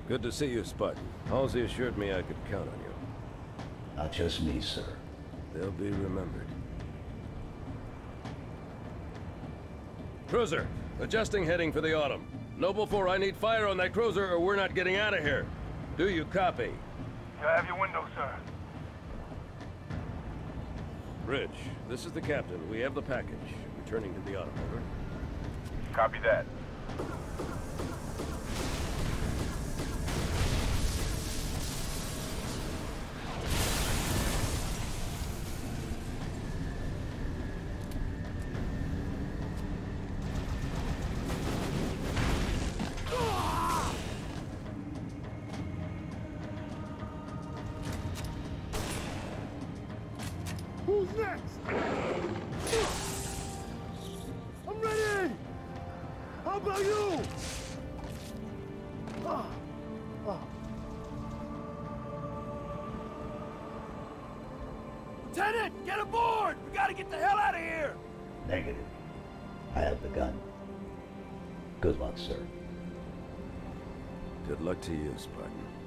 Good to see you, Spartan. Halsey assured me I could count on you. Not just me, sir. They'll be remembered. Cruiser, adjusting heading for the autumn. Noble 4, I need fire on that cruiser or we're not getting out of here. Do you copy? You have your window, sir. Bridge, this is the captain. We have the package. Returning to the autumn, over. Copy that. Who's next? I'm ready! How about you? Lieutenant, get aboard! We gotta get the hell out of here! Negative. I have the gun. Good luck, sir. Good luck to you, Spartan.